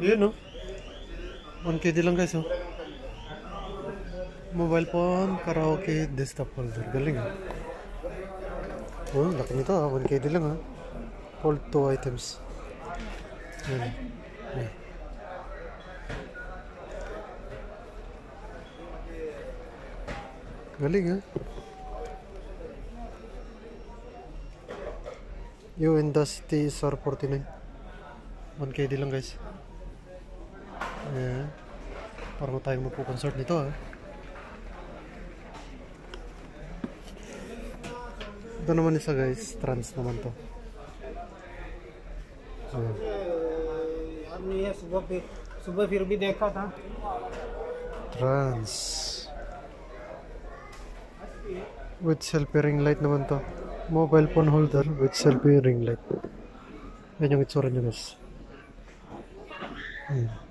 Yun no. 1KD lang guys oh. Mobile phone, karaoke, desktop holder. Galing ah. Oh, laki nito ah. 1KD lang ah. Hold 2 items. Yan. Yan. Galing ah. Yung Industry SR49. 1KD lang guys. Ayan. Parang tayong magpo-consort nito ah. Ito naman isa guys. Trans naman to. Ayan. Trans. With selfie ring light naman to. Mobile phone holder with selfie ring light. Yan yung itsura nyo guys.